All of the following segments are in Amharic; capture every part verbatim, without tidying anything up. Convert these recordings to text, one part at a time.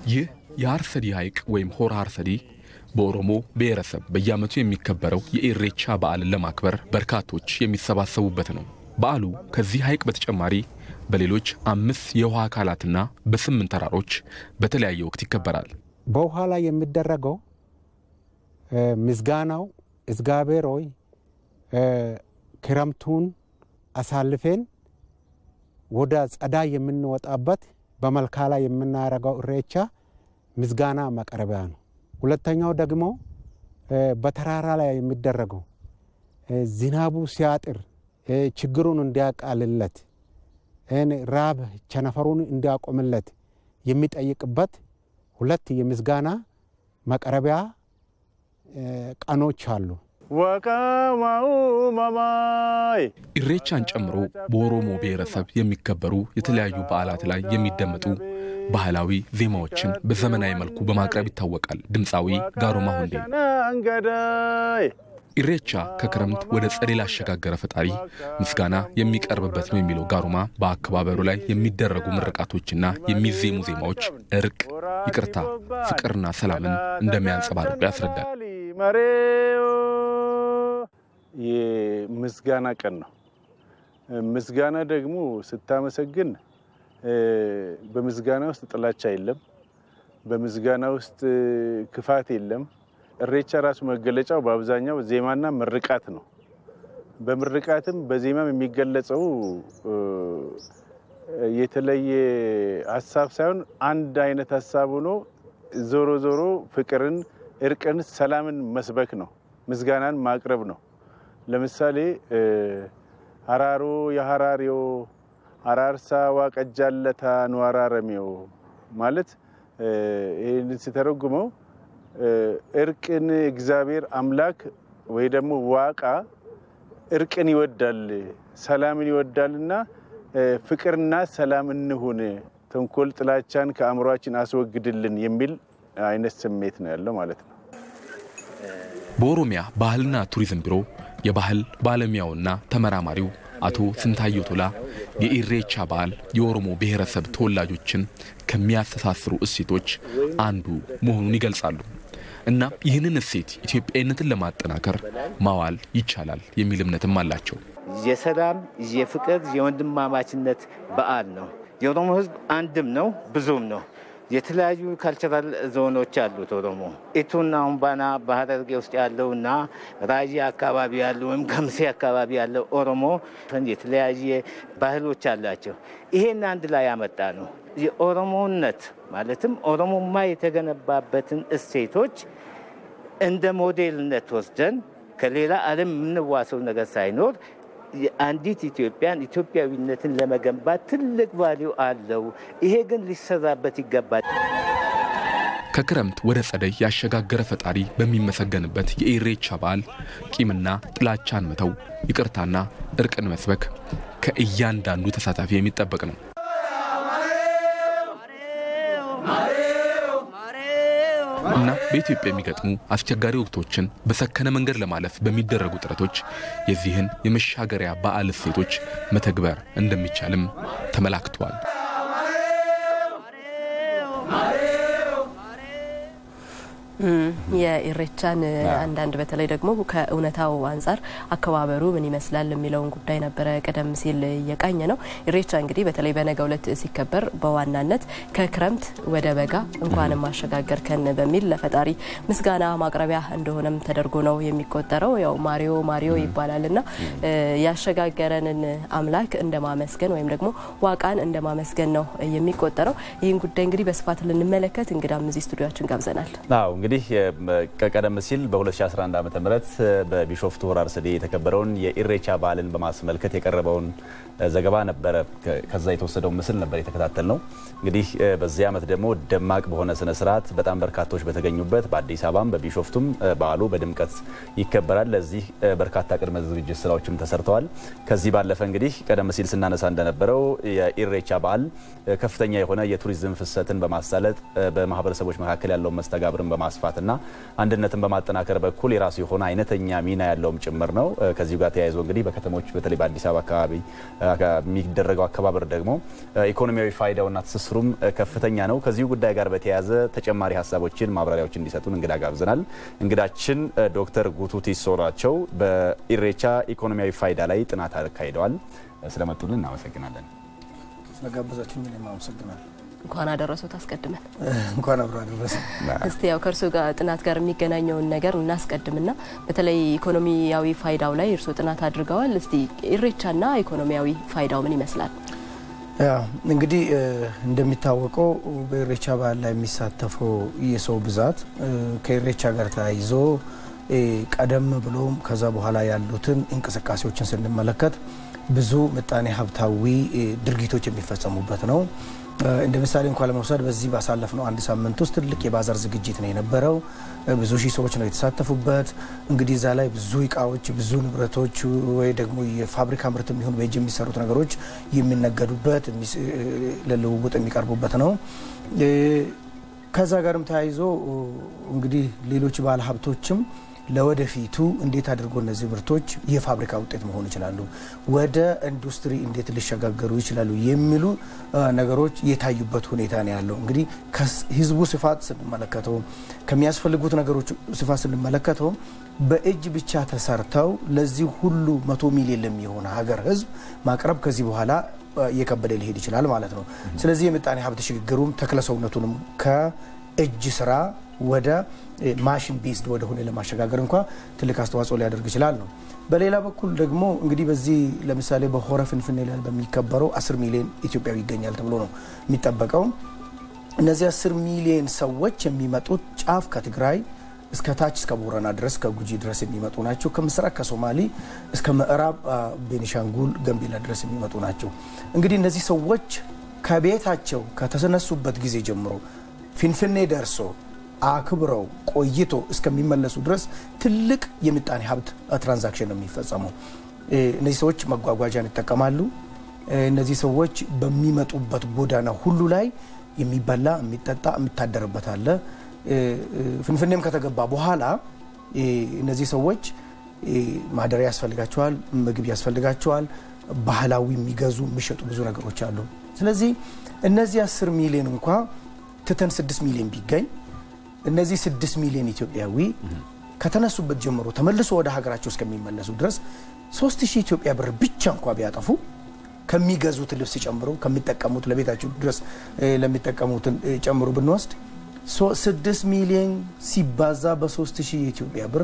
ይህ የአርሰዲ ሐይቅ ወይም ሆራ አርሰዲ በኦሮሞ ብሔረሰብ በየዓመቱ የሚከበረው የኢሬቻ በዓልን ለማክበር በርካቶች የሚሰባሰቡበት ነው። በዓሉ ከዚህ ሐይቅ በተጨማሪ በሌሎች አምስት የውሃ አካላትና በስምንት ተራሮች በተለያየ ወቅት ይከበራል። በውሃ ላይ የሚደረገው ምስጋናው እግዚአብሔር ሆይ ክረምቱን አሳልፈን ወደ ጸዳይ የምንወጣበት በመልካ ላይ የምናረጋው ኢሬቻ ምስጋና ማቅረቢያ ነው። ሁለተኛው ደግሞ በተራራ ላይ የሚደረገው ዝናቡ ሲያጥር ችግሩን እንዲያቃልለት ራብ ቸነፈሩን እንዲያቆምለት የሚጠይቅበት ሁለት የምስጋና ማቅረቢያ ቀኖች አሉ። ወቀማው ማማይ ኢሬቻን ጨምሮ በኦሮሞ ብሔረሰብ የሚከበሩ የተለያዩ በዓላት ላይ የሚደመጡ ባህላዊ ዜማዎችን በዘመናዊ መልኩ በማቅረብ ይታወቃል ድምጻዊ ጋሮማ ሁንዴ። ኢሬቻ ከክረምት ወደ ጸደይ ላሸጋገረ ፈጣሪ ምስጋና የሚቀርብበት ነው የሚለው ጋሮማ በአከባበሩ ላይ የሚደረጉ ምርቃቶችና የሚዜሙ ዜማዎች እርቅ፣ ይቅርታ፣ ፍቅርና ሰላምን እንደሚያንጸባርቁ ያስረዳል። የምስጋና ቀን ነው። ምስጋና ደግሞ ስታመሰግን በምስጋና ውስጥ ጥላቻ የለም፣ በምስጋና ውስጥ ክፋት የለም። ኢሬቻ ራሱ መገለጫው በአብዛኛው ዜማና ምርቃት ነው። በምርቃትም በዜማም የሚገለጸው የተለየ ሐሳብ ሳይሆን አንድ አይነት ሐሳብ ሆኖ ዞሮ ዞሮ ፍቅርን፣ እርቅን፣ ሰላምን መስበክ ነው። ምስጋናን ማቅረብ ነው። ለምሳሌ አራሮ የሐራሪዮ አራርሳ ዋቀጃለታ ኑዋራረሚዮ ማለት ይሄን ሲተረጉመው እርቅን እግዚአብሔር አምላክ ወይ ደግሞ ዋቃ እርቅን ይወዳል፣ ሰላምን ይወዳልና ፍቅርና ሰላም እንሁን፣ ተንኮል ጥላቻን ከአእምሮአችን አስወግድልን የሚል አይነት ስሜት ነው ያለው ማለት ነው። በኦሮሚያ ባህልና ቱሪዝም ቢሮ የባህል ባለሙያውና ተመራማሪው አቶ ስንታየው ቶላ የኢሬቻ በዓል የኦሮሞ ብሔረሰብ ተወላጆችን ከሚያስተሳስሩ እሴቶች አንዱ መሆኑን ይገልጻሉ። እና ይህንን እሴት ኢትዮጵያዊነትን ለማጠናከር ማዋል ይቻላል የሚል እምነትም አላቸው። የሰላም፣ የፍቅር፣ የወንድማማችነት በዓል ነው። የኦሮሞ ሕዝብ አንድም ነው ብዙም ነው። የተለያዩ ካልቸራል ዞኖች አሉት ኦሮሞ። ኢቱና ሁምባና በሐረርጌ ውስጥ ያለውና ራያ አካባቢ ያለው ወይም ገምሴ አካባቢ ያለው ኦሮሞ የተለያየ ባህሎች አላቸው። ይሄን አንድ ላይ ያመጣ ነው። የኦሮሞነት ማለትም ኦሮሞማ የተገነባበትን እሴቶች እንደ ሞዴልነት ወስደን ከሌላ ዓለም የምንዋሰው ነገር ሳይኖር አንዲት ኢትዮጵያን ኢትዮጵያዊነትን ለመገንባት ትልቅ ቫልዩ አለው። ይሄ ግን ሊሰራበት ይገባል። ከክረምት ወደ ጸደይ ያሸጋገረ ፈጣሪ በሚመሰገንበት የኢሬቻ በዓል ቂምና ጥላቻን መተው፣ ይቅርታና እርቅን መስበክ ከእያንዳንዱ ተሳታፊ የሚጠበቅ ነው። እና በኢትዮጵያ የሚገጥሙ አስቸጋሪ ወቅቶችን በሰከነ መንገድ ለማለፍ በሚደረጉ ጥረቶች የዚህን የመሻገሪያ በዓል እሴቶች መተግበር እንደሚቻልም ተመላክቷል። የኢሬቻን አንዳንድ በተለይ ደግሞ ከእውነታው አንፃር አከባበሩ ምን ይመስላል የሚለውን ጉዳይ ነበር ቀደም ሲል የቃኘ ነው። ኢሬቻ እንግዲህ በተለይ በነገው ዕለት ሲከበር በዋናነት ከክረምት ወደ በጋ እንኳንም ማሸጋገርከን በሚል ለፈጣሪ ምስጋና ማቅረቢያ እንደሆነም ተደርጎ ነው የሚቆጠረው። ያው ማሪዮ ማሪዮ ይባላልና ያሸጋገረንን አምላክ እንደማመስገን ወይም ደግሞ ዋቃን እንደማመስገን ነው የሚቆጠረው። ይህን ጉዳይ እንግዲህ በስፋት ልንመለከት እንግዳም እዚህ ስቱዲዮአችን ጋብዘናል። አዎ እንግዲህ ቀደም ሲል በ2011 ዓመተ ምህረት በቢሾፍቱ ሆራ አርሰዲ የተከበረውን የኢሬቻ በዓልን በማስመልከት የቀረበውን ዘገባ ነበር። ከዛ የተወሰደው ምስል ነበር የተከታተልነው። እንግዲህ በዚህ ዓመት ደግሞ ደማቅ በሆነ ስነ ስርዓት በጣም በርካቶች በተገኙበት በአዲስ አበባም በቢሾፍቱም በዓሉ በድምቀት ይከበራል። ለዚህ በርካታ ቅድመ ዝግጅት ስራዎችም ተሰርተዋል። ከዚህ ባለፈ እንግዲህ ቀደም ሲል ስናነሳ እንደነበረው የኢሬቻ በዓል ከፍተኛ የሆነ የቱሪዝም ፍሰትን በማሳለጥ በማህበረሰቦች መካከል ያለው መስተጋብርን በማስ በማስፋትና አንድነትን በማጠናከር በኩል የራሱ የሆነ አይነተኛ ሚና ያለውም ጭምር ነው። ከዚህ ጋር ተያይዞ እንግዲህ በከተሞች በተለይ በአዲስ አበባ አካባቢ የሚደረገው አከባበር ደግሞ ኢኮኖሚያዊ ፋይዳውና ትስስሩም ከፍተኛ ነው። ከዚህ ጉዳይ ጋር በተያያዘ ተጨማሪ ሀሳቦችን ማብራሪያዎችን እንዲሰጡን እንግዳ ጋብዘናል። እንግዳችን ዶክተር ጉቱ ቲሶ ናቸው። በኢሬቻ ኢኮኖሚያዊ ፋይዳ ላይ ጥናት አካሂደዋል። ስለመጡልን እናመሰግናለን። ስለጋበዛችሁኝ እኔም አመሰግናለሁ። እንኳን አደረሰው ታስቀድመን እንኳን አብራ አደረሰ። እስቲ ያው ከርሱ ጋር ጥናት ጋር የሚገናኘውን ነገር እናስቀድምና በተለይ ኢኮኖሚያዊ ፋይዳው ላይ እርሱ ጥናት አድርገዋል። እስቲ ኢሬቻና ኢኮኖሚያዊ ፋይዳው ምን ይመስላል? ያ እንግዲህ እንደሚታወቀው በኢሬቻ በዓል ላይ የሚሳተፈው የሰው ብዛት ከኢሬቻ ጋር ተያይዞ ቀደም ብሎም ከዛ በኋላ ያሉትን እንቅስቃሴዎችን ስንመለከት ብዙ ምጣኔ ሀብታዊ ድርጊቶች የሚፈጸሙበት ነው። እንደ ምሳሌ እንኳን ለመውሰድ በዚህ ባሳለፍነው አንድ ሳምንት ውስጥ ትልቅ የባዛር ዝግጅት ነው የነበረው። ብዙ ሺህ ሰዎች ነው የተሳተፉበት። እንግዲህ እዛ ላይ ብዙ እቃዎች፣ ብዙ ንብረቶች ወይ ደግሞ የፋብሪካ ምርት የሚሆኑ በእጅ የሚሰሩት ነገሮች የሚነገዱበት ለልውውጥ የሚቀርቡበት ነው። ከዛ ጋርም ተያይዞ እንግዲህ ሌሎች ባለ ሀብቶችም ለወደፊቱ እንዴት አድርጎ እነዚህ ምርቶች የፋብሪካ ውጤት መሆን ይችላሉ፣ ወደ ኢንዱስትሪ እንዴት ሊሸጋገሩ ይችላሉ የሚሉ ነገሮች የታዩበት ሁኔታ ነው ያለው። እንግዲህ ከህዝቡ ስፋት ስንመለከተው ከሚያስፈልጉት ነገሮች ስፋት ስንመለከተው በእጅ ብቻ ተሰርተው ለዚህ ሁሉ መቶ ሚሊዮን ለሚሆን ሀገር ህዝብ ማቅረብ ከዚህ በኋላ እየከበደ ሊሄድ ይችላል ማለት ነው። ስለዚህ የምጣኔ ሀብት ሽግግሩም ተክለሰውነቱንም ከእጅ ስራ ወደ ማሽን ቤዝድ ወደ ሆነ ለማሸጋገር እንኳን ትልቅ አስተዋጽኦ ሊያደርግ ይችላል ነው። በሌላ በኩል ደግሞ እንግዲህ በዚህ ለምሳሌ በሆረ ፍንፍኔ ላይ በሚከበረው አስር ሚሊዮን ኢትዮጵያዊ ይገኛል ተብሎ ነው የሚጠበቀው። እነዚህ አስር ሚሊዮን ሰዎች የሚመጡት ጫፍ ከትግራይ እስከ ታች እስከ ቦረና ድረስ ከጉጂ ድረስ የሚመጡ ናቸው። ከምስራቅ ከሶማሊ እስከ ምዕራብ ቤኒሻንጉል ገምቤላ ድረስ የሚመጡ ናቸው። እንግዲህ እነዚህ ሰዎች ከቤታቸው ከተነሱበት ጊዜ ጀምሮ ፍንፍኔ ደርሶ አክብረው ቆይቶ እስከሚመለሱ ድረስ ትልቅ የምጣኔ ሀብት ትራንዛክሽን ነው የሚፈጸመው። እነዚህ ሰዎች መጓጓዣን ይጠቀማሉ። እነዚህ ሰዎች በሚመጡበት ጎዳና ሁሉ ላይ የሚበላ የሚጠጣ የሚታደርበት አለ። ፍንፍኔም ከተገባ በኋላ እነዚህ ሰዎች ማደሪያ ያስፈልጋቸዋል፣ ምግብ ያስፈልጋቸዋል፣ ባህላዊ የሚገዙ የሚሸጡ ብዙ ነገሮች አሉ። ስለዚህ እነዚህ አስር ሚሊዮን እንኳን ትተን ስድስት ሚሊዮን ቢገኝ እነዚህ ስድስት ሚሊዮን ኢትዮጵያዊ ከተነሱበት ጀምሮ ተመልሶ ወደ ሀገራቸው እስከሚመለሱ ድረስ ሶስት ሺህ ኢትዮጵያ ብር ብቻ እንኳን ቢያጠፉ ከሚገዙት ልብስ ጨምሮ ከሚጠቀሙት ለቤታቸው ድረስ ለሚጠቀሙት ጨምሮ ብንወስድ ስድስት ሚሊዮን ሲባዛ በሶስት ሺህ ኢትዮጵያ ብር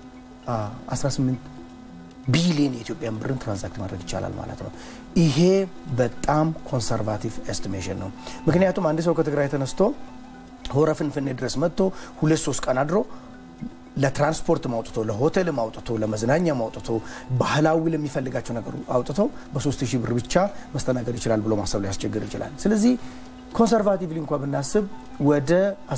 አስራ ስምንት ቢሊዮን የኢትዮጵያ ብር ትራንዛክት ማድረግ ይቻላል ማለት ነው። ይሄ በጣም ኮንሰርቫቲቭ ኤስቲሜሽን ነው። ምክንያቱም አንድ ሰው ከትግራይ ተነስቶ ሆረ ፍንፍኔ ድረስ መጥቶ ሁለት ሶስት ቀን አድሮ ለትራንስፖርት ማውጥቶ ለሆቴል ማውጥቶ ለመዝናኛ ማውጥቶ ባህላዊ ለሚፈልጋቸው ነገር አውጥቶ በሶስት ሺህ ብር ብቻ መስተናገድ ይችላል ብሎ ማሰብ ሊያስቸግር ይችላል። ስለዚህ ኮንሰርቫቲቭሊ እንኳን ብናስብ ወደ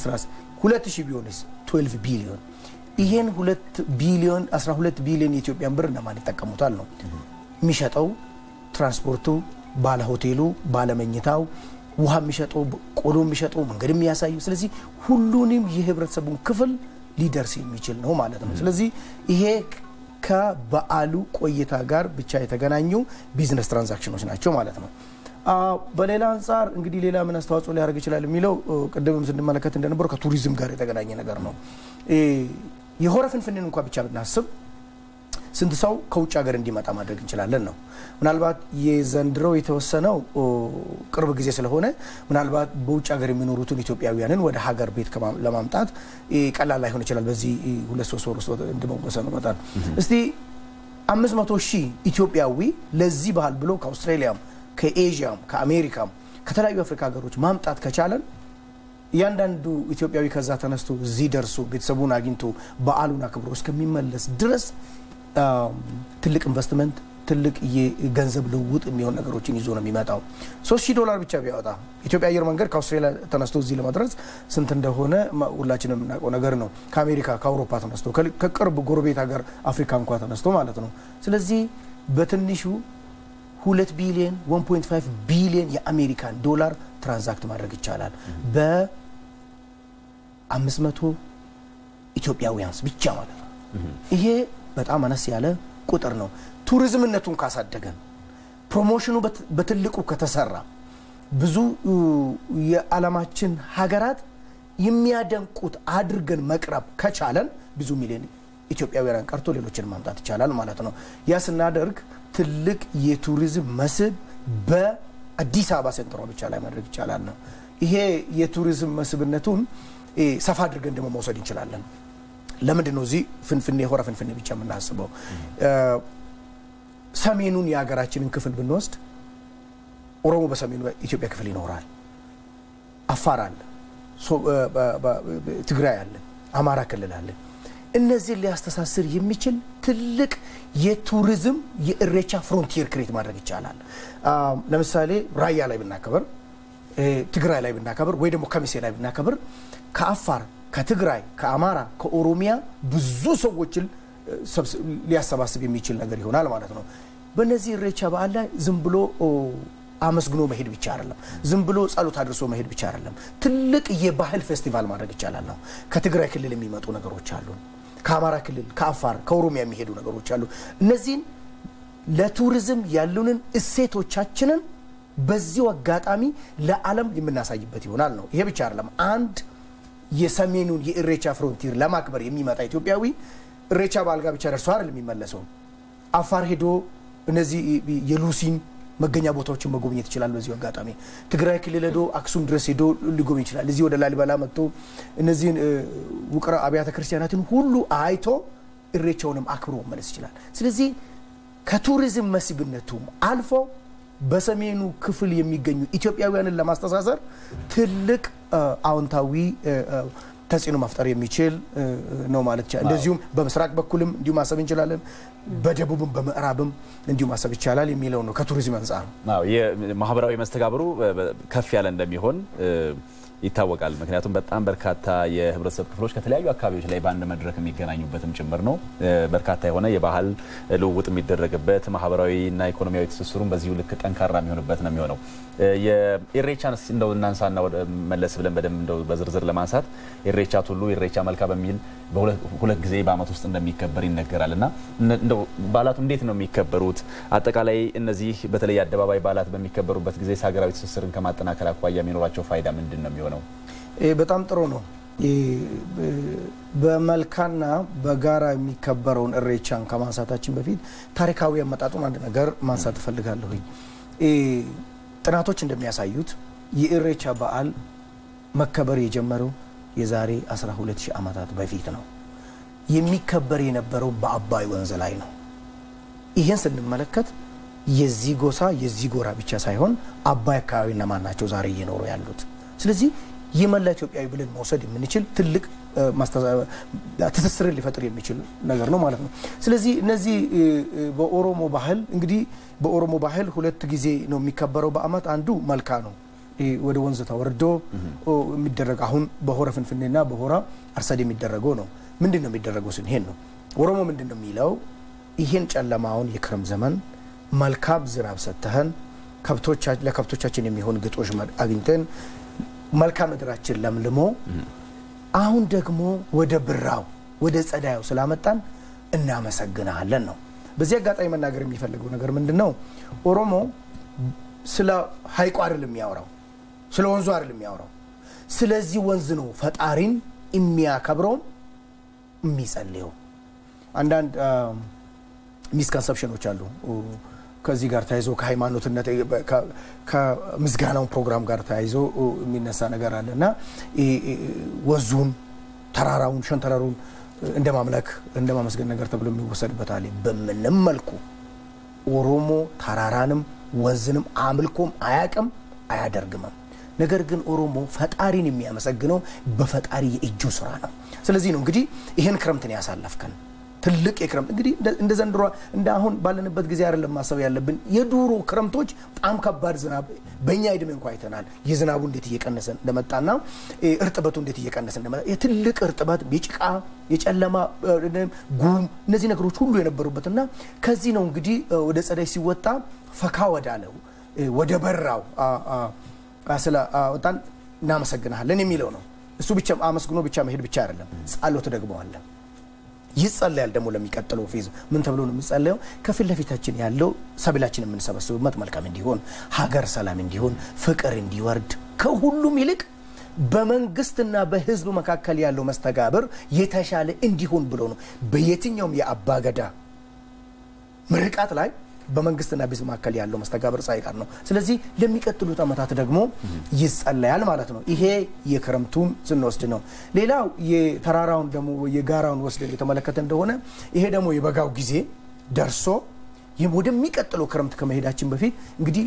ሁለት ሺህ ቢሆንስ ሁለት ዓሰርተ ቢሊዮን ይሄን ሁለት ቢሊዮን አስራ ሁለት ቢሊዮን የኢትዮጵያን ብር ለማን ይጠቀሙታል ነው የሚሸጠው? ትራንስፖርቱ፣ ባለ ሆቴሉ፣ ባለ መኝታው፣ ውሃ የሚሸጠው፣ ቆሎ የሚሸጠው፣ መንገድ የሚያሳዩ። ስለዚህ ሁሉንም የህብረተሰቡን ክፍል ሊደርስ የሚችል ነው ማለት ነው። ስለዚህ ይሄ ከበዓሉ ቆይታ ጋር ብቻ የተገናኙ ቢዝነስ ትራንዛክሽኖች ናቸው ማለት ነው። በሌላ አንፃር እንግዲህ ሌላ ምን አስተዋጽኦ ሊያደርግ ይችላል የሚለው ቀደምም ስንመለከት እንደነበረው ከቱሪዝም ጋር የተገናኘ ነገር ነው። የሆረ ፍንፍኔን እንኳን ብቻ ብናስብ ስንት ሰው ከውጭ ሀገር እንዲመጣ ማድረግ እንችላለን ነው። ምናልባት የዘንድሮው የተወሰነው ቅርብ ጊዜ ስለሆነ ምናልባት በውጭ ሀገር የሚኖሩትን ኢትዮጵያውያንን ወደ ሀገር ቤት ለማምጣት ቀላል ላይሆን ይችላል። በዚህ ሁለት ሶስት ወር ውስጥ እንደመወሰኑ መጣን እስቲ አምስት መቶ ሺህ ኢትዮጵያዊ ለዚህ ባህል ብሎ ከአውስትራሊያም ከኤዥያም ከአሜሪካም ከተለያዩ አፍሪካ ሀገሮች ማምጣት ከቻለን ያንዳንዱ ኢትዮጵያዊ ከዛ ተነስቶ እዚህ ደርሶ ቤተሰቡን አግኝቶ በዓሉን አክብሮ እስከሚመለስ ድረስ ትልቅ ኢንቨስትመንት ትልቅ የገንዘብ ልውውጥ የሚሆን ነገሮችን ይዞ ነው የሚመጣው። ሶስት ሺህ ዶላር ብቻ ቢያወጣ ኢትዮጵያ አየር መንገድ ከአውስትራሊያ ተነስቶ እዚህ ለማድረስ ስንት እንደሆነ ሁላችንም የምናውቀው ነገር ነው። ከአሜሪካ ከአውሮፓ ተነስቶ ከቅርብ ጎረቤት ሀገር አፍሪካ እንኳን ተነስቶ ማለት ነው። ስለዚህ በትንሹ ሁለት ቢሊዮን one point five ቢሊዮን የአሜሪካን ዶላር ትራንዛክት ማድረግ ይቻላል በ አምስት መቶ ኢትዮጵያውያንስ ብቻ ማለት ነው። ይሄ በጣም አነስ ያለ ቁጥር ነው። ቱሪዝምነቱን ካሳደገን ፕሮሞሽኑ በትልቁ ከተሰራ ብዙ የዓለማችን ሀገራት የሚያደንቁት አድርገን መቅረብ ከቻለን ብዙ ሚሊዮን ኢትዮጵያውያን ቀርቶ ሌሎችን ማምጣት ይቻላል ማለት ነው። ያ ስናደርግ ትልቅ የቱሪዝም መስህብ በአዲስ አበባ ሴንትሮ ብቻ ላይ ማድረግ ይቻላል ነው። ይሄ የቱሪዝም መስህብነቱን ሰፋ አድርገን ደግሞ መውሰድ እንችላለን። ለምንድን ነው እዚህ ፍንፍኔ ሆራ ፍንፍኔ ብቻ የምናስበው? ሰሜኑን የሀገራችንን ክፍል ብንወስድ ኦሮሞ በሰሜኑ ኢትዮጵያ ክፍል ይኖራል፣ አፋር አለ፣ ትግራይ አለ፣ አማራ ክልል አለ። እነዚህ ሊያስተሳስር የሚችል ትልቅ የቱሪዝም የኢሬቻ ፍሮንቲር ክሬት ማድረግ ይቻላል። ለምሳሌ ራያ ላይ ብናከብር፣ ትግራይ ላይ ብናከብር ወይ ደግሞ ከሚሴ ላይ ብናከብር ከአፋር ከትግራይ ከአማራ ከኦሮሚያ ብዙ ሰዎችን ሊያሰባስብ የሚችል ነገር ይሆናል ማለት ነው። በእነዚህ ኢሬቻ በዓል ላይ ዝም ብሎ አመስግኖ መሄድ ብቻ አይደለም፣ ዝም ብሎ ጸሎት አድርሶ መሄድ ብቻ አይደለም። ትልቅ የባህል ፌስቲቫል ማድረግ ይቻላል ነው። ከትግራይ ክልል የሚመጡ ነገሮች አሉ፣ ከአማራ ክልል ከአፋር ከኦሮሚያ የሚሄዱ ነገሮች አሉ። እነዚህን ለቱሪዝም ያሉንን እሴቶቻችንን በዚሁ አጋጣሚ ለዓለም የምናሳይበት ይሆናል ነው። ይሄ ብቻ አይደለም። አንድ የሰሜኑን የኢሬቻ ፍሮንቲር ለማክበር የሚመጣ ኢትዮጵያዊ ኢሬቻ በዓል ጋር ብቻ ደርሶ አይደለም የሚመለሰው። አፋር ሄዶ እነዚህ የሉሲን መገኛ ቦታዎችን መጎብኘት ይችላል። በዚሁ አጋጣሚ ትግራይ ክልል ሄዶ አክሱም ድረስ ሄዶ ሊጎበኝ ይችላል። እዚህ ወደ ላሊበላ መጥቶ እነዚህን ውቅር አብያተ ክርስቲያናትን ሁሉ አይቶ ኢሬቻውንም አክብሮ መመለስ ይችላል። ስለዚህ ከቱሪዝም መስህብነቱም አልፎ በሰሜኑ ክፍል የሚገኙ ኢትዮጵያውያንን ለማስተሳሰር ትልቅ አዎንታዊ ተጽዕኖ መፍጠር የሚችል ነው ማለት ይቻላል። እንደዚሁም በምስራቅ በኩልም እንዲሁ ማሰብ እንችላለን፣ በደቡብም በምዕራብም እንዲሁ ማሰብ ይቻላል የሚለው ነው ከቱሪዝም አንፃር። አዎ የማህበራዊ መስተጋብሩ ከፍ ያለ እንደሚሆን ይታወቃል። ምክንያቱም በጣም በርካታ የህብረተሰብ ክፍሎች ከተለያዩ አካባቢዎች ላይ በአንድ መድረክ የሚገናኙበትም ጭምር ነው። በርካታ የሆነ የባህል ልውውጥ የሚደረግበት ማህበራዊና ኢኮኖሚያዊ ትስስሩን በዚሁ ልክ ጠንካራ የሚሆንበት ነው የሚሆነው። የኢሬቻን እንደው እናንሳና መለስ ብለን በደንብ እንደው በዝርዝር ለማንሳት ኢሬቻ ቱሉ ኢሬቻ መልካ በሚል በሁለት ጊዜ በአመት ውስጥ እንደሚከበር ይነገራልና እንደው በዓላቱ እንዴት ነው የሚከበሩት? አጠቃላይ እነዚህ በተለይ አደባባይ በዓላት በሚከበሩበት ጊዜ ሀገራዊ ትስስርን ከማጠናከር አኳያ የሚኖራቸው ፋይዳ ምንድን ነው የሚሆነው? በጣም ጥሩ ነው። በመልካና በጋራ የሚከበረውን ኢሬቻን ከማንሳታችን በፊት ታሪካዊ አመጣጡን አንድ ነገር ማንሳት እፈልጋለሁ። ጥናቶች እንደሚያሳዩት የኢሬቻ በዓል መከበር የጀመረው የዛሬ አስራ ሁለት ሺህ ዓመታት በፊት ነው። የሚከበር የነበረው በአባይ ወንዝ ላይ ነው። ይሄን ስንመለከት የዚህ ጎሳ የዚህ ጎራ ብቻ ሳይሆን አባይ አካባቢና ማናቸው ዛሬ እየኖሩ ያሉት። ስለዚህ የመላ ኢትዮጵያዊ ብለን መውሰድ የምንችል ትልቅ ትስስርን ሊፈጥር የሚችል ነገር ነው ማለት ነው። ስለዚህ እነዚህ በኦሮሞ ባህል እንግዲህ በኦሮሞ ባህል ሁለት ጊዜ ነው የሚከበረው በአመት። አንዱ መልካ ነው፣ ወደ ወንዝ ተወርዶ የሚደረግ አሁን በሆረ ፍንፍኔና በሆራ አርሰዴ የሚደረገው ነው። ምንድነው የሚደረገው ስንሄድ ነው ኦሮሞ ምንድነው የሚለው? ይሄን ጨለማውን የክረም ዘመን መልካም ዝናብ ሰተህን ከብቶቻችን ለከብቶቻችን የሚሆን ግጦሽ አግኝተን መልካም ምድራችን ለምልሞ አሁን ደግሞ ወደ ብራው ወደ ጸዳዩ ስላመጣን እናመሰግናለን ነው። በዚህ አጋጣሚ መናገር የሚፈልገው ነገር ምንድነው? ኦሮሞ ስለ ሐይቁ አይደለም የሚያወራው፣ ስለ ወንዙ አይደለም የሚያወራው። ስለዚህ ወንዝ ነው ፈጣሪን የሚያከብረው የሚጸልየው። አንዳንድ ሚስኮንሰፕሽኖች አሉ ከዚህ ጋር ታይዞ ከሃይማኖትነት ከምስጋናው ፕሮግራም ጋር ታይዞ የሚነሳ ነገር አለና ወንዙን ተራራውን ሸንተረሩን እንደማምለክ እንደማመስገን ነገር ተብሎ የሚወሰድበት አለ። በምንም መልኩ ኦሮሞ ተራራንም ወንዝንም አምልኮም አያቅም አያደርግም። ነገር ግን ኦሮሞ ፈጣሪን የሚያመሰግነው በፈጣሪ የእጁ ስራ ነው። ስለዚህ ነው እንግዲህ ይሄን ክረምትን ያሳለፍከን ትልቅ የክረምት እንግዲህ እንደ ዘንድሮ እንደ አሁን ባለንበት ጊዜ አይደለም ማሰብ ያለብን። የዱሮ ክረምቶች በጣም ከባድ ዝናብ በእኛ እድሜ እንኳን አይተናል። የዝናቡ እንዴት እየቀነሰ እንደመጣና እርጥበቱ እንዴት እየቀነሰ እንደመጣ የትልቅ እርጥበት ቢጭቃ የጨለማ ጉም እነዚህ ነገሮች ሁሉ የነበሩበትና ከዚህ ነው እንግዲህ ወደ ጸደይ ሲወጣ ፈካ ወዳለው ወደ በራው አስላ ወጣን እናመሰግናለን የሚለው ነው። እሱ ብቻ አመስግኖ ብቻ መሄድ ብቻ አይደለም ጸሎት ደግሞ አለ ይጸልያል ደግሞ ለሚቀጥለው ፌዝ ምን ተብሎ ነው የሚጸልየው ከፊት ለፊታችን ያለው ሰብላችን የምንሰበስብበት መልካም እንዲሆን ሀገር ሰላም እንዲሆን ፍቅር እንዲወርድ ከሁሉም ይልቅ በመንግስትና በህዝብ መካከል ያለው መስተጋብር የተሻለ እንዲሆን ብሎ ነው በየትኛውም የአባገዳ ምርቃት ላይ በመንግስትና በህዝብ መካከል ያለው መስተጋብር ሳይቀር ነው ስለዚህ ለሚቀጥሉት አመታት ደግሞ ይጸልያል ማለት ነው ይሄ የክረምቱን ስንወስድ ነው ሌላው የተራራውን ደግሞ የጋራውን ወስደን የተመለከተ እንደሆነ ይሄ ደግሞ የበጋው ጊዜ ደርሶ ወደሚቀጥለው ክረምት ከመሄዳችን በፊት እንግዲህ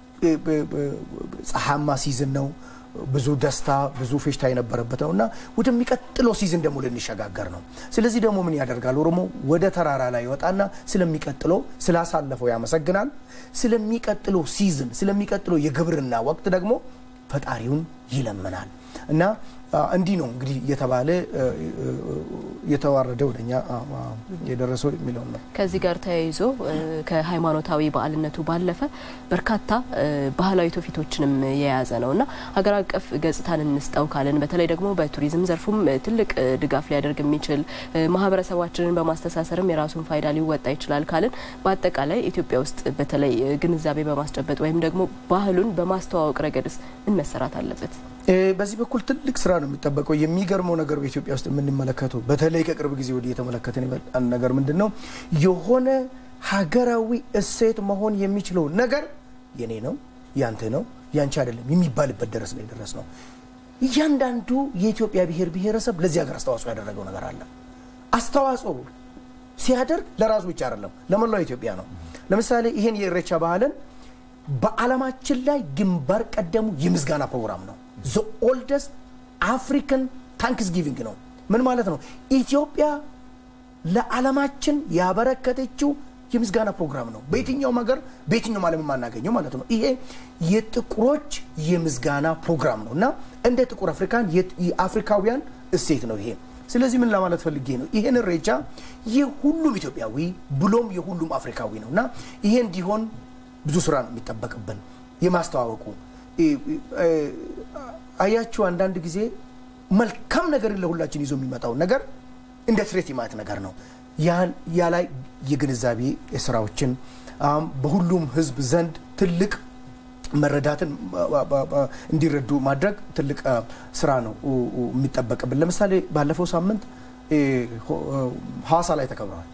ፀሐያማ ሲዝን ነው ብዙ ደስታ ብዙ ፌሽታ የነበረበት ነውና ወደሚቀጥለው ሲዝን ደግሞ ልንሸጋገር ነው ስለዚህ ደግሞ ምን ያደርጋል ኦሮሞ ወደ ተራራ ላይ ይወጣና ስለሚቀጥለው ስላሳለፈው ያመሰግናል ስለሚቀጥለው ሲዝን ስለሚቀጥለው የግብርና ወቅት ደግሞ ፈጣሪውን ይለምናል እና እንዲ ነው እንግዲህ የተባለ የተዋረደ ወደኛ የደረሰው የሚለው ነው ከዚህ ጋር ተያይዞ ከሃይማኖታዊ በዓልነቱ ባለፈ በርካታ ባህላዊ ትውፊቶችንም የያዘ ነውና ሀገር አቀፍ ገጽታን እንስጣው ካለን በተለይ ደግሞ በቱሪዝም ዘርፉም ትልቅ ድጋፍ ሊያደርግ የሚችል ማህበረሰባችንን በማስተሳሰርም የራሱን ፋይዳ ሊወጣ ይችላል ካለን በአጠቃላይ ኢትዮጵያ ውስጥ በተለይ ግንዛቤ በማስጨበጥ ወይም ደግሞ ባህሉን በማስተዋወቅ ረገድስ ምን መሰራት አለበት በዚህ በኩል ትልቅ ስራ ነው የሚጠበቀው የሚገርመው ነገር በኢትዮጵያ ውስጥ የምንመለከተው በተለይ ከቅርብ ጊዜ ወዲህ የተመለከተን ነገር ምንድነው የሆነ ሀገራዊ እሴት መሆን የሚችለው ነገር የኔ ነው ያንተ ነው ያንቺ አይደለም የሚባልበት ድረስ ላይ ድረስ ነው እያንዳንዱ የኢትዮጵያ ብሔር ብሔረሰብ ለዚህ ሀገር አስተዋጽኦ ያደረገው ነገር አለ አስተዋጽኦ ሲያደርግ ለራሱ ብቻ አይደለም ለመላው ኢትዮጵያ ነው ለምሳሌ ይሄን የኢሬቻ ባህልን በአለማችን ላይ ግንባር ቀደሙ የምስጋና ፕሮግራም ነው the oldest African Thanksgiving ነው ምን ማለት ነው ኢትዮጵያ ለዓለማችን ያበረከተችው የምስጋና ፕሮግራም ነው በየትኛው ሀገር በየትኛው ዓለም ማናገኘው ማለት ነው ይሄ የጥቁሮች የምስጋና ፕሮግራም ነውና እንደ ጥቁር አፍሪካን የአፍሪካውያን እሴት ነው ይሄ ስለዚህ ምን ለማለት ፈልጌ ነው ይሄን ኢሬቻ የሁሉም ኢትዮጵያዊ ብሎም የሁሉም አፍሪካዊ ነውና ይሄ እንዲሆን ብዙ ስራ ነው የሚጠበቅብን የማስተዋወቁ አያችሁ አንዳንድ ጊዜ መልካም ነገር ለሁላችን ይዞ የሚመጣው ነገር እንደ ትሬት ይማት ነገር ነው ያን ያላይ የግንዛቤ ስራዎችን በሁሉም ህዝብ ዘንድ ትልቅ መረዳትን እንዲረዱ ማድረግ ትልቅ ስራ ነው የሚጠበቅብን ለምሳሌ ባለፈው ሳምንት ሐዋሳ ላይ ተከብሯል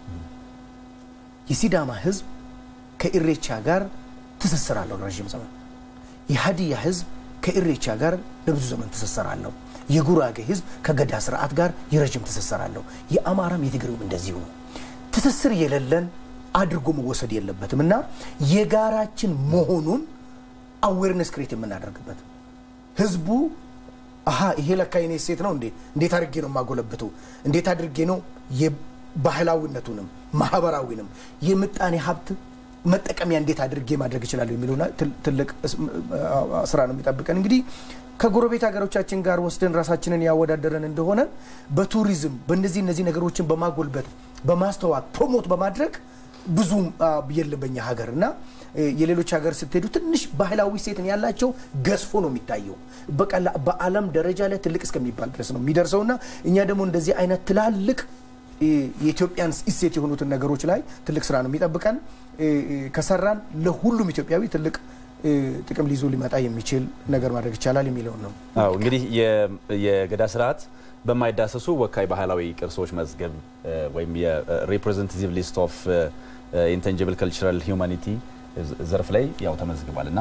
የሲዳማ ህዝብ ከኢሬቻ ጋር ተሰሰራለው ረጅም ዘመን የሃዲያ ህዝብ ከኢሬቻ ጋር ለብዙ ዘመን ተሰሰራለው የጉራጌ ህዝብ ከገዳ ስርዓት ጋር የረጅም ተሰሰራለው የአማራም የትግሬውም እንደዚሁ ተሰስር የሌለን አድርጎ መወሰድ የለበትምና የጋራችን መሆኑን አዌርነስ ክሬት የምናደርግበት ህዝቡ አሃ ይሄ ለካይኔ ሴት ነው እንዴ እንዴት አድርጌ ነው ማጎለብተው እንዴት አድርጌ ነው የባህላዊነቱንም ማህበራዊንም የምጣኔ ሀብት መጠቀሚያ እንዴት አድርጌ ማድረግ ይችላል የሚሉና ትልቅ ስራ ነው የሚጠብቀን እንግዲህ ከጎረቤት ሀገሮቻችን ጋር ወስደን ራሳችንን ያወዳደረን እንደሆነ በቱሪዝም በእነዚህ እነዚህ ነገሮችን በማጎልበት በማስተዋወቅ ፕሮሞት በማድረግ ብዙ የለበኛ ሀገርና የሌሎች ሀገር ስትሄዱ ትንሽ ባህላዊ ሴትን ያላቸው ገስፎ ነው የሚታየው በቀላ በአለም ደረጃ ላይ ትልቅ እስከሚባል ድረስ ነው የሚደርሰውና እኛ ደግሞ እንደዚህ አይነት ትላልቅ የኢትዮጵያን እሴት የሆኑትን ነገሮች ላይ ትልቅ ስራ ነው የሚጠብቀን ከሰራን ለሁሉም ኢትዮጵያዊ ትልቅ ጥቅም ሊይዙ ሊመጣ የሚችል ነገር ማድረግ ይቻላል የሚለው ነው አው እንግዲህ የገዳ ስርዓት በማይዳሰሱ ወካይ ባህላዊ ቅርሶች መዝገብ ወይም የሪፕሬዘንታቲቭ ሊስት ኦፍ ኢንታንጂብል ካልቸራል ሂዩማኒቲ ዘርፍ ላይ ያው ተመዝግቧልና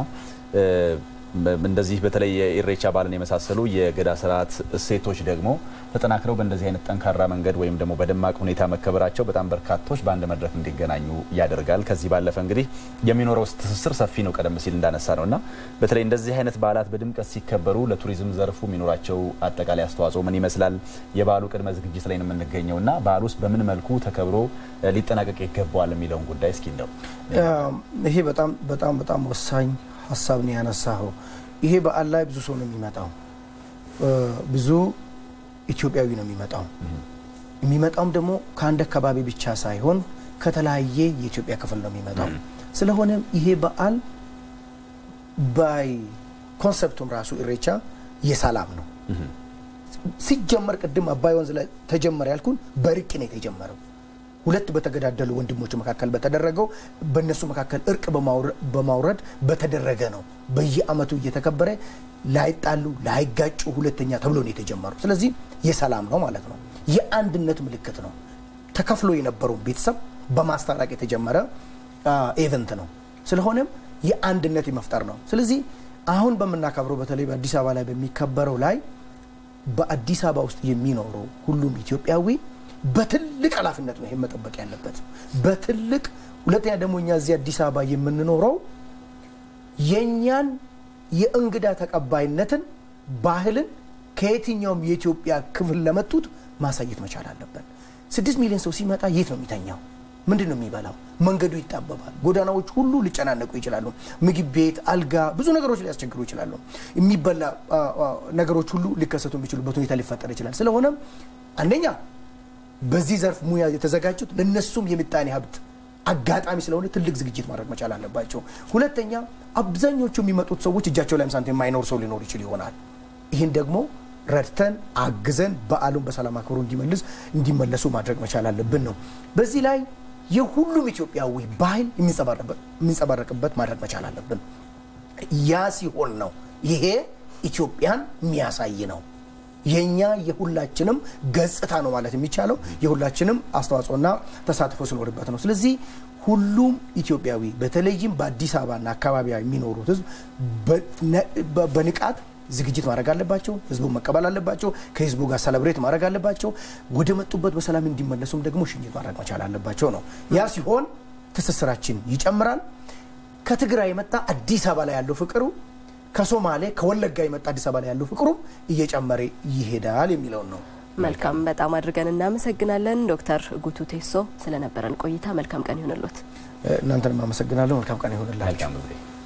እንደዚህ በተለይ የኢሬቻ ባልን የመሳሰሉ የገዳ ስርዓት እሴቶች ደግሞ ተጠናክረው በእንደዚህ አይነት ጠንካራ መንገድ ወይም ደግሞ በደማቅ ሁኔታ መከበራቸው በጣም በርካቶች በአንድ መድረክ እንዲገናኙ ያደርጋል ከዚህ ባለፈ እንግዲህ የሚኖረው ትስስር ሰፊ ነው ቀደም ሲል እንዳነሳ ነውና በተለይ እንደዚህ አይነት በዓላት በድምቀት ሲከበሩ ለቱሪዝም ዘርፉ የሚኖራቸው አጠቃላይ አስተዋጽኦ ምን ይመስላል የበዓሉ ቅድመ ዝግጅት ላይ ነው የምንገኘውና በዓሉ ውስጥ በምን መልኩ ተከብሮ ሊጠናቀቅ ይገባዋል የሚለውን ጉዳይ እስኪ እንደው ይሄ በጣም በጣም በጣም ወሳኝ ሐሳብ ነው ያነሳው ይሄ በዓል ላይ ብዙ ሰው ነው የሚመጣው ብዙ ኢትዮጵያዊ ነው የሚመጣው የሚመጣው ደግሞ ከአንድ አካባቢ ብቻ ሳይሆን ከተለያየ የኢትዮጵያ ክፍል ነው የሚመጣው ስለሆነ ይሄ በዓል ባይ ኮንሰፕቱም ራሱ ኢሬቻ የሰላም ነው ሲጀመር ቅድም አባይ ወንዝ ላይ ተጀመረ ያልኩን በርቅ ነው የተጀመረው ሁለት በተገዳደሉ ወንድሞች መካከል በተደረገው በእነሱ መካከል እርቅ በማውረድ በተደረገ ነው በየአመቱ እየተከበረ ላይጣሉ ላይጋጩ ሁለተኛ ተብሎ ነው የተጀመረው ስለዚህ የሰላም ነው ማለት ነው የአንድነት ምልክት ነው ተከፍሎ የነበረው ቤተሰብ በማስታረቅ የተጀመረ ኢቨንት ነው ስለሆነም የአንድነት መፍጠር ነው ስለዚህ አሁን በመናከብረው በተለይ በአዲስ አበባ ላይ በሚከበረው ላይ በአዲስ አበባ ውስጥ የሚኖረው ሁሉም ኢትዮጵያዊ በትልቅ ኃላፊነት ነው መጠበቅ ያለበት በትልቅ ሁለተኛ ደግሞ እኛ እዚህ አዲስ አበባ የምንኖረው የኛን የእንግዳ ተቀባይነትን ባህልን ከየትኛውም የኢትዮጵያ ክፍል ለመጡት ማሳየት መቻል አለበት ስድስት ሚሊዮን ሰው ሲመጣ የት ነው የሚተኛው ምንድነው የሚበላው መንገዱ ይጣበባል ጎዳናዎች ሁሉ ሊጨናነቁ ይችላሉ ምግብ ቤት አልጋ ብዙ ነገሮች ሊያስቸግሩ ይችላሉ የሚበላ ነገሮች ሁሉ ሊከሰቱ የሚችሉበት ሁኔታ ሊፈጠር ይችላል ስለሆነ አንደኛ በዚህ ዘርፍ ሙያ የተዘጋጁት ለነሱም የምጣኔ ሀብት አጋጣሚ ስለሆነ ትልቅ ዝግጅት ማድረግ መቻል አለባቸው ሁለተኛ አብዛኞቹ የሚመጡት ሰዎች እጃቸው ላይ ሳንቲም ማይኖር ሰው ሊኖር ይችላል ይሆናል ይሄን ደግሞ ረድተን አግዘን በአሉን በሰላም አክብሮ እንዲመለስ እንዲመለሱ ማድረግ መቻል አለብን ነው በዚህ ላይ የሁሉም ኢትዮጵያዊ ባህል የሚንጸባረቅበት ማድረግ መቻል አለብን ያ ሲሆን ነው ይሄ ኢትዮጵያን የሚያሳይ ነው የኛ የሁላችንም ገጽታ ነው ማለት የሚቻለው የሁላችንም አስተዋጽኦና ተሳትፎ ሲኖርበት ነው ስለዚህ ሁሉም ኢትዮጵያዊ በተለይም በአዲስ አበባና አካባቢያ የሚኖሩት ህዝብ በንቃት ዝግጅት ማድረግ አለባቸው ህዝቡ መቀበል አለባቸው ከህዝቡ ጋር ሰለብሬት ማድረግ አለባቸው ወደ መጡበት በሰላም እንዲመለሱም ደግሞ ሽኝት ማድረግ መቻል አለባቸው ነው ያ ሲሆን ትስስራችን ይጨምራል ከትግራይ የመጣ አዲስ አበባ ላይ ያለው ፍቅሩ ከሶማሌ ከወለጋ የመጣ አዲስ አበባ ላይ ያለው ፍቅሩ እየጨመረ ይሄዳል የሚለው ነው መልካም በጣም አድርገን እናመሰግናለን ዶክተር ጉቱ ቴሶ ስለነበረን ቆይታ መልካም ቀን ይሁንልዎት እናንተንም አመሰግናለሁ መልካም ቀን ይሁንላችሁ